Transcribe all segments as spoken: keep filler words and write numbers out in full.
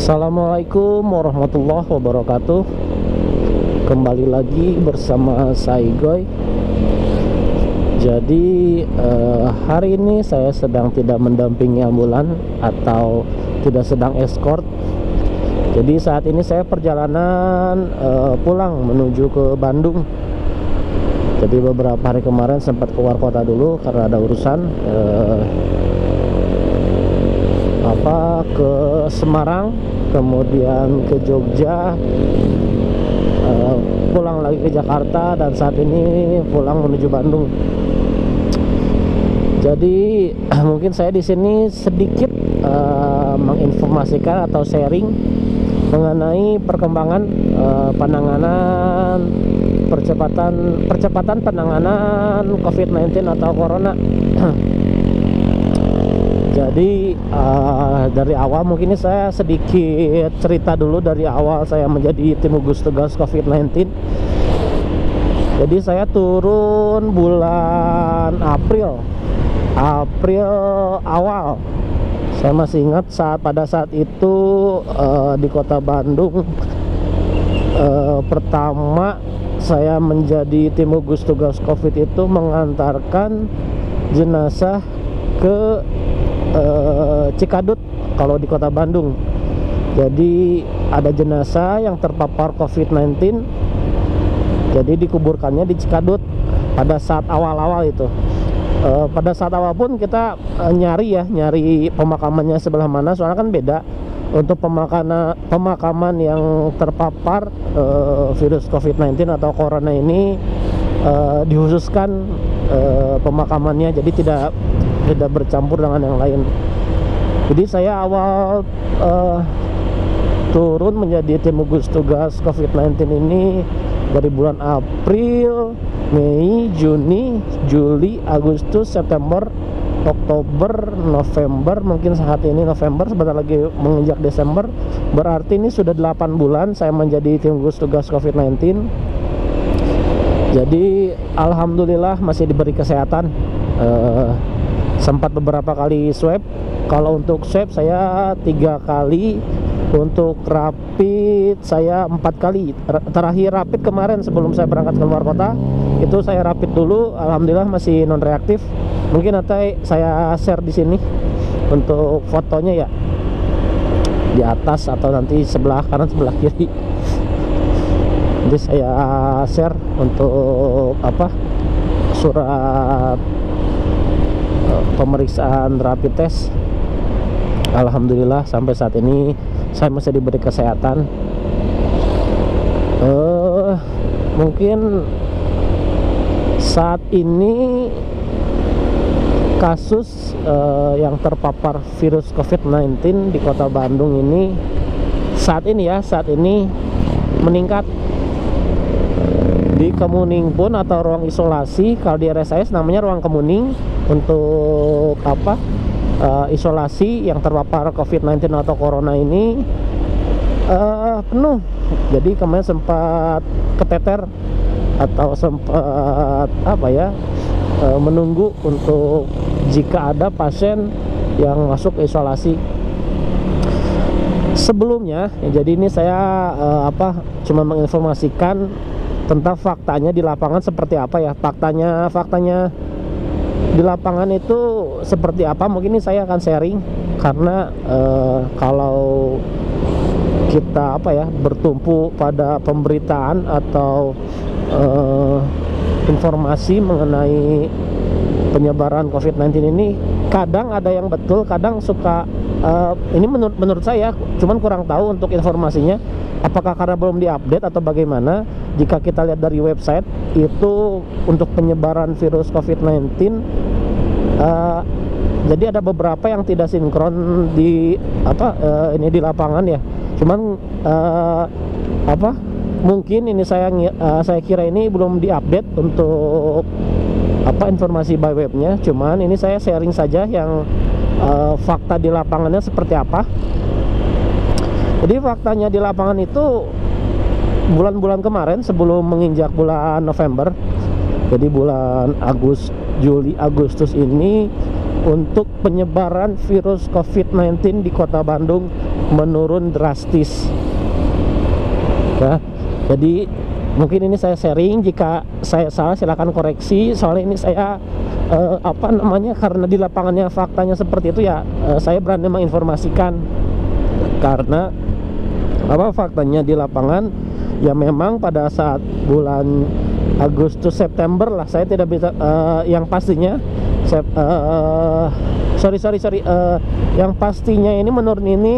Assalamualaikum warahmatullahi wabarakatuh. Kembali lagi bersama saya Goy. Jadi eh, hari ini saya sedang tidak mendampingi ambulan atau tidak sedang escort. Jadi saat ini saya perjalanan eh, pulang menuju ke Bandung. Jadi beberapa hari kemarin sempat keluar kota dulu karena ada urusan eh, apa ke Semarang, kemudian ke Jogja, uh, pulang lagi ke Jakarta, dan saat ini pulang menuju Bandung. Jadi mungkin saya di sini sedikit uh, menginformasikan atau sharing mengenai perkembangan uh, penanganan percepatan percepatan penanganan covid sembilan belas atau corona. Jadi uh, dari awal mungkin ini saya sedikit cerita dulu dari awal saya menjadi tim gugus tugas covid sembilan belas. Jadi saya turun bulan April April awal. Saya masih ingat saat pada saat itu uh, di kota Bandung uh, pertama saya menjadi tim gugus tugas covid itu mengantarkan jenazah ke Uh, Cikadut kalau di kota Bandung. Jadi ada jenazah yang terpapar covid sembilan belas, jadi dikuburkannya di Cikadut pada saat awal-awal itu. Uh, pada saat awal pun kita uh, nyari ya nyari pemakamannya sebelah mana, soalnya kan beda untuk pemakaman pemakaman yang terpapar uh, virus covid sembilan belas atau corona ini. Uh, dikhususkan uh, pemakamannya, jadi tidak tidak bercampur dengan yang lain. Jadi saya awal uh, turun menjadi tim gugus tugas covid sembilan belas ini dari bulan April, Mei, Juni, Juli, Agustus, September, Oktober, November, mungkin saat ini November, sebentar lagi menginjak Desember. Berarti ini sudah delapan bulan saya menjadi tim gugus tugas covid sembilan belas. Jadi alhamdulillah masih diberi kesehatan. uh, Sempat beberapa kali swab. Kalau untuk swab saya tiga kali, untuk rapid saya empat kali. Terakhir rapid kemarin sebelum saya berangkat ke luar kota, itu saya rapid dulu, alhamdulillah masih non reaktif. Mungkin nanti saya share di sini untuk fotonya ya, di atas atau nanti sebelah kanan sebelah kiri. Nanti saya share untuk apa surat pemeriksaan rapid test. Alhamdulillah sampai saat ini saya masih diberi kesehatan. uh, Mungkin saat ini kasus uh, yang terpapar virus covid sembilan belas di kota Bandung ini saat ini ya saat ini meningkat. Di Kemuning pun atau ruang isolasi, kalau di R S I S namanya ruang Kemuning, untuk apa uh, isolasi yang terpapar covid sembilan belas atau corona ini uh, penuh. Jadi kemarin sempat keteter atau sempat apa ya uh, menunggu untuk jika ada pasien yang masuk ke isolasi. Sebelumnya ya, jadi ini saya uh, apa cuma menginformasikan tentang faktanya di lapangan seperti apa ya. Faktanya faktanya di lapangan itu seperti apa, mungkin ini saya akan sharing. Karena eh, kalau kita apa ya bertumpu pada pemberitaan atau eh, informasi mengenai penyebaran covid sembilan belas ini, kadang ada yang betul, kadang suka uh, ini menurut menurut saya, cuman kurang tahu untuk informasinya apakah karena belum diupdate atau bagaimana. Jika kita lihat dari website itu untuk penyebaran virus covid sembilan belas, uh, jadi ada beberapa yang tidak sinkron di apa uh, ini di lapangan ya. Cuman uh, apa mungkin ini saya uh, saya kira ini belum diupdate untuk apa informasi by webnya. Cuman ini saya sharing saja yang uh, fakta di lapangannya seperti apa. Jadi faktanya di lapangan itu bulan-bulan kemarin sebelum menginjak bulan November, jadi bulan Agustus, Juli, Agustus ini untuk penyebaran virus covid sembilan belas di kota Bandung menurun drastis ya. Jadi mungkin ini saya sharing, jika saya salah silakan koreksi, soalnya ini saya eh, apa namanya, karena di lapangannya faktanya seperti itu ya, eh, saya berani menginformasikan karena apa faktanya di lapangan ya. Memang pada saat bulan Agustus September lah, saya tidak bisa uh, yang pastinya sep, uh, sorry sorry sorry uh, yang pastinya ini menurun ini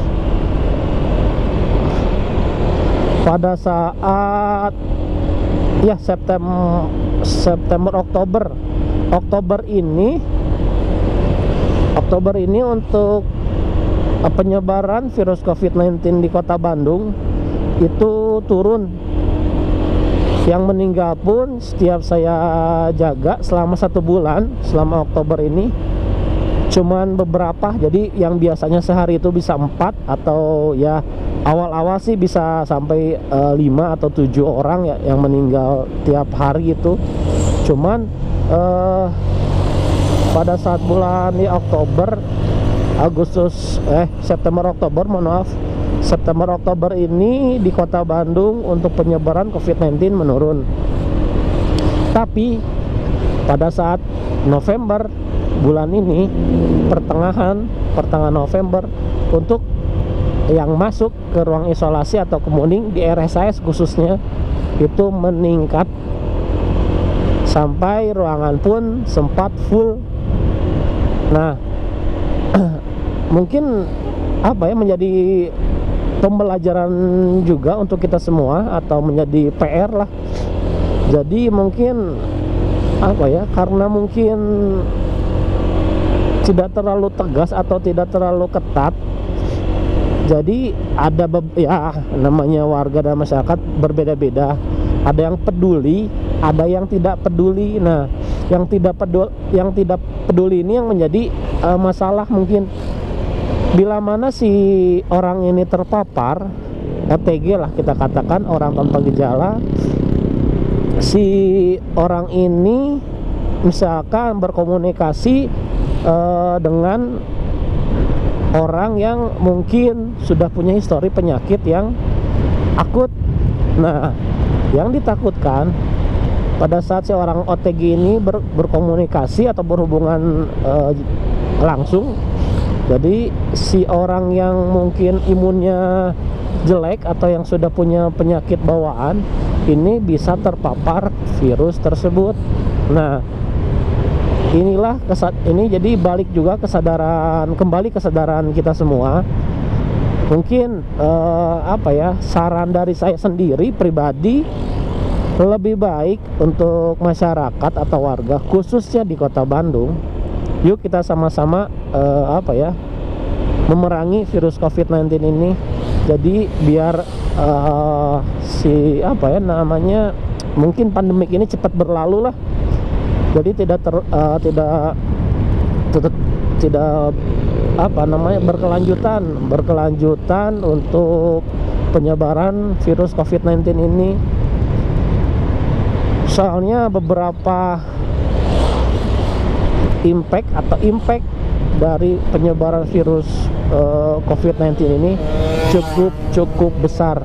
pada saat ya September September Oktober Oktober ini Oktober ini untuk uh, penyebaran virus covid sembilan belas di kota Bandung itu turun. Yang meninggal pun setiap saya jaga selama satu bulan, selama Oktober ini cuman beberapa. Jadi yang biasanya sehari itu bisa empat, atau ya awal-awal sih bisa sampai uh, lima atau tujuh orang ya yang meninggal tiap hari itu. Cuman uh, pada saat bulan di Oktober Agustus eh September Oktober mohon maaf September Oktober ini di kota Bandung untuk penyebaran covid sembilan belas menurun. Tapi pada saat November bulan ini, pertengahan pertengahan November, untuk yang masuk ke ruang isolasi atau kemuning di R S I S khususnya itu meningkat sampai ruangan pun sempat full. Nah mungkin apa ya, menjadi pembelajaran juga untuk kita semua atau menjadi P R lah. Jadi mungkin apa ya, karena mungkin tidak terlalu tegas atau tidak terlalu ketat, jadi ada ya namanya warga dan masyarakat berbeda-beda. Ada yang peduli, ada yang tidak peduli. Nah, yang tidak peduli, yang tidak peduli ini yang menjadi uh, masalah mungkin. Bila mana si orang ini terpapar O T G lah kita katakan, orang tanpa gejala, si orang ini misalkan berkomunikasi uh, dengan orang yang mungkin sudah punya histori penyakit yang akut. Nah, yang ditakutkan pada saat si orang O T G ini ber, berkomunikasi atau berhubungan uh, langsung, jadi si orang yang mungkin imunnya jelek atau yang sudah punya penyakit bawaan ini bisa terpapar virus tersebut. Nah, inilah kesad ini jadi balik juga kesadaran, kembali kesadaran kita semua. Mungkin eh, apa ya, saran dari saya sendiri pribadi, lebih baik untuk masyarakat atau warga khususnya di kota Bandung, yuk kita sama-sama eh, apa ya, memerangi virus covid sembilan belas ini. Jadi biar uh, si apa ya namanya, mungkin pandemik ini cepat berlalu lah. Jadi tidak ter, uh, tidak tidak tidak apa namanya berkelanjutan berkelanjutan untuk penyebaran virus covid sembilan belas ini. Soalnya beberapa impact atau impact dari penyebaran virus uh, covid sembilan belas ini cukup cukup besar,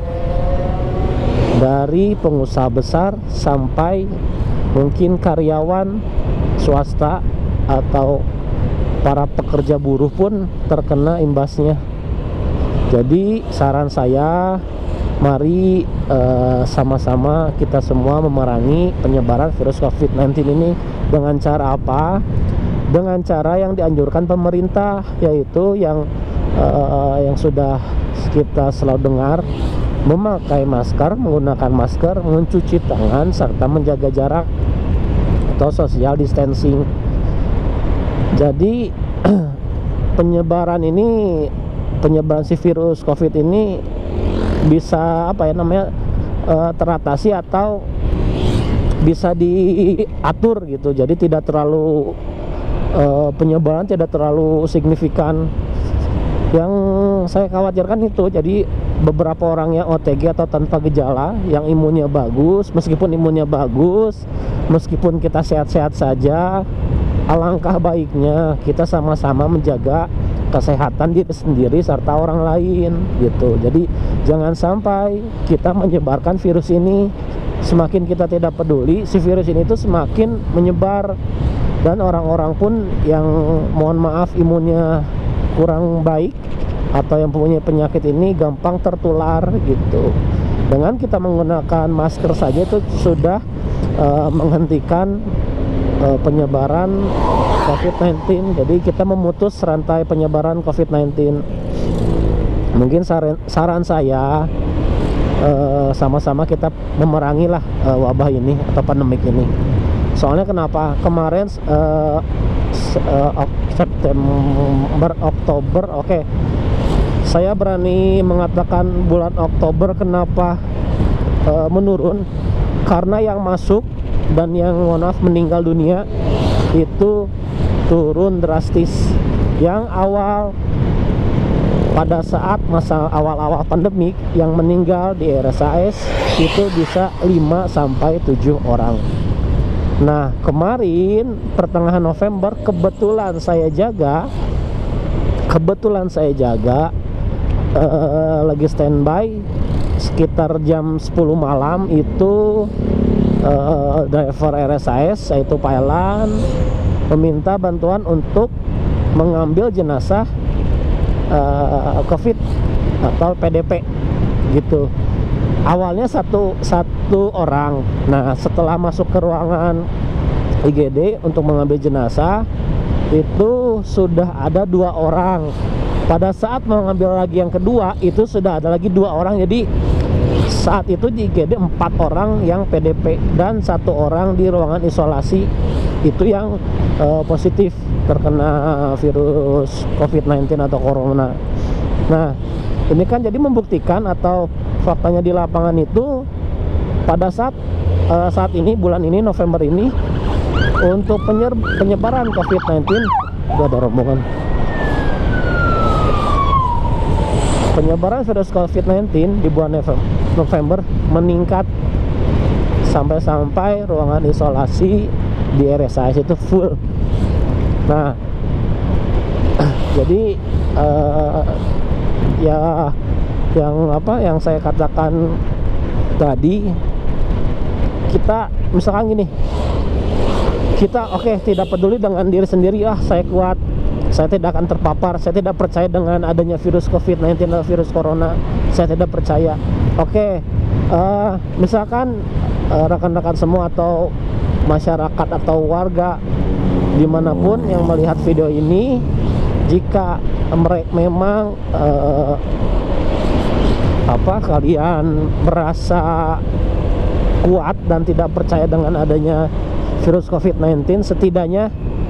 dari pengusaha besar sampai mungkin karyawan swasta atau para pekerja buruh pun terkena imbasnya. Jadi saran saya, mari uh, sama-sama kita semua memerangi penyebaran virus covid sembilan belas ini. Dengan cara apa? Dengan cara yang dianjurkan pemerintah, yaitu yang uh, yang sudah kita selalu dengar, memakai masker, menggunakan masker, mencuci tangan, serta menjaga jarak atau social distancing. Jadi penyebaran ini, penyebaran si virus covid ini bisa apa ya namanya uh, teratasi atau bisa diatur gitu. Jadi tidak terlalu uh, penyebaran tidak terlalu signifikan. Yang saya khawatirkan itu, jadi beberapa orang yang O T G atau tanpa gejala, yang imunnya bagus, meskipun imunnya bagus, meskipun kita sehat-sehat saja, alangkah baiknya kita sama-sama menjaga kesehatan diri sendiri serta orang lain gitu. Jadi jangan sampai kita menyebarkan virus ini. Semakin kita tidak peduli, si virus ini tuh semakin menyebar, dan orang-orang pun yang mohon maaf imunnya kurang baik atau yang punya penyakit ini gampang tertular gitu. Dengan kita menggunakan masker saja itu sudah uh, menghentikan uh, penyebaran covid sembilan belas. Jadi kita memutus rantai penyebaran covid sembilan belas. Mungkin saran, saran saya uh, sama-sama kita memerangi lah uh, wabah ini atau pandemik ini. Soalnya kenapa? Kemarin uh, uh, September, Oktober, oke okay. Saya berani mengatakan bulan Oktober kenapa uh, menurun, karena yang masuk dan yang mohon maaf meninggal dunia itu turun drastis. Yang awal pada saat masa awal-awal pandemik yang meninggal di R S A S itu bisa lima sampai tujuh orang. Nah, kemarin pertengahan November kebetulan saya jaga kebetulan saya jaga Uh, lagi standby sekitar jam sepuluh malam itu uh, driver R S A S yaitu Pak Elan meminta bantuan untuk mengambil jenazah uh, COVID atau P D P gitu. Awalnya satu satu orang. Nah, setelah masuk ke ruangan I G D untuk mengambil jenazah itu sudah ada dua orang. Pada saat mengambil lagi yang kedua itu sudah ada lagi dua orang. Jadi saat itu di I G D empat orang yang P D P dan satu orang di ruangan isolasi itu yang uh, positif terkena virus covid sembilan belas atau corona. Nah, ini kan jadi membuktikan atau faktanya di lapangan itu pada saat uh, saat ini bulan ini November ini untuk penyebaran covid sembilan belas itu ada rombongan. Penyebaran virus covid sembilan belas di bulan November meningkat sampai-sampai ruangan isolasi di R S A S itu full. Nah, jadi uh, ya yang apa yang saya katakan tadi, kita misalkan gini, kita oke okay, tidak peduli dengan diri sendiri, ah saya kuat, saya tidak akan terpapar, saya tidak percaya dengan adanya virus covid sembilan belas atau virus corona, saya tidak percaya. Oke, okay, uh, misalkan uh, rekan-rekan semua atau masyarakat atau warga dimanapun yang melihat video ini, jika mereka memang uh, apa kalian merasa kuat dan tidak percaya dengan adanya virus covid sembilan belas, setidaknya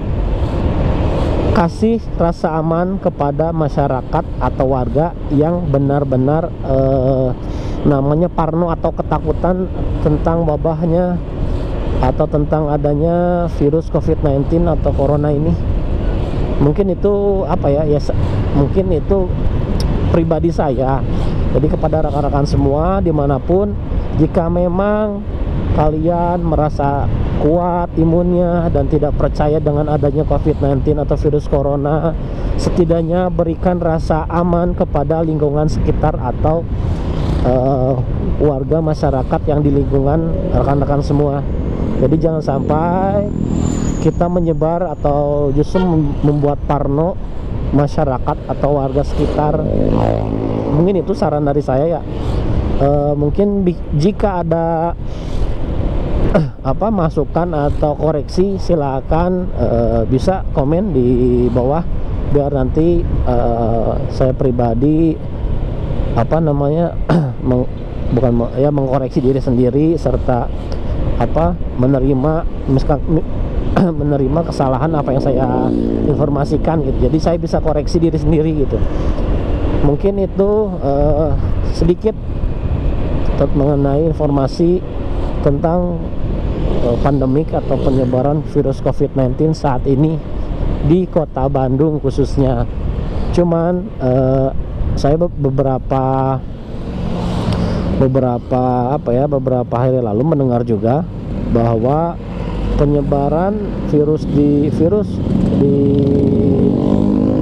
kasih rasa aman kepada masyarakat atau warga yang benar-benar eh, namanya parno atau ketakutan tentang wabahnya atau tentang adanya virus covid sembilan belas atau corona ini. Mungkin itu apa ya, ya mungkin itu pribadi saya. Jadi kepada rekan-rekan semua dimanapun, jika memang kalian merasa kuat imunnya dan tidak percaya dengan adanya covid sembilan belas atau virus corona, setidaknya berikan rasa aman kepada lingkungan sekitar atau uh, warga masyarakat yang di lingkungan rekan-rekan semua. Jadi jangan sampai kita menyebar atau justru membuat parno masyarakat atau warga sekitar. Mungkin itu saran dari saya ya. Uh, mungkin jika ada apa masukan atau koreksi, silakan uh, bisa komen di bawah biar nanti uh, saya pribadi apa namanya meng, bukan ya mengkoreksi diri sendiri serta apa menerima misalkan menerima kesalahan apa yang saya informasikan gitu. Jadi saya bisa koreksi diri sendiri gitu. Mungkin itu uh, sedikit mengenai informasi tentang pandemik atau penyebaran virus covid sembilan belas saat ini di kota Bandung khususnya. Cuman eh, saya beberapa beberapa apa ya beberapa hari lalu mendengar juga bahwa penyebaran virus di virus di ibu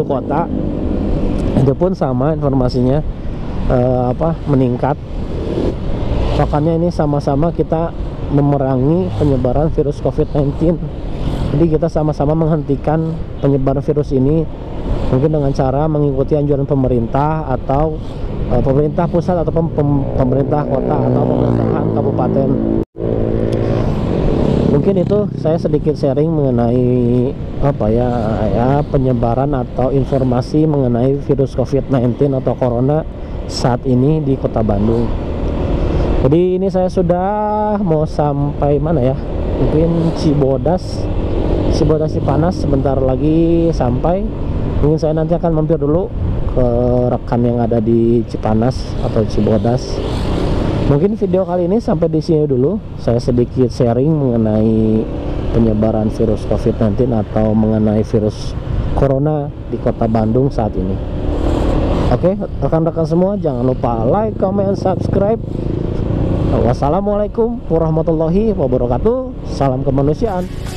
seluruh kota. Itu pun sama informasinya eh, apa meningkat. Makanya ini sama-sama kita memerangi penyebaran virus covid sembilan belas. Jadi kita sama-sama menghentikan penyebaran virus ini, mungkin dengan cara mengikuti anjuran pemerintah atau uh, pemerintah pusat atau pem pem pemerintah kota atau pemerintahan kabupaten. Mungkin itu saya sedikit sharing mengenai apa ya ya penyebaran atau informasi mengenai virus covid sembilan belas atau corona saat ini di Kota Bandung. Jadi ini saya sudah mau sampai mana ya? Mungkin Cibodas, Cibodas Cipanas, sebentar lagi sampai. Mungkin saya nanti akan mampir dulu ke rekan yang ada di Cipanas atau Cibodas. Mungkin video kali ini sampai di sini dulu. Saya sedikit sharing mengenai penyebaran virus covid sembilan belas atau mengenai virus corona di Kota Bandung saat ini. Oke, rekan-rekan semua, jangan lupa like, comment, subscribe. Wassalamualaikum warahmatullahi wabarakatuh. Salam kemanusiaan.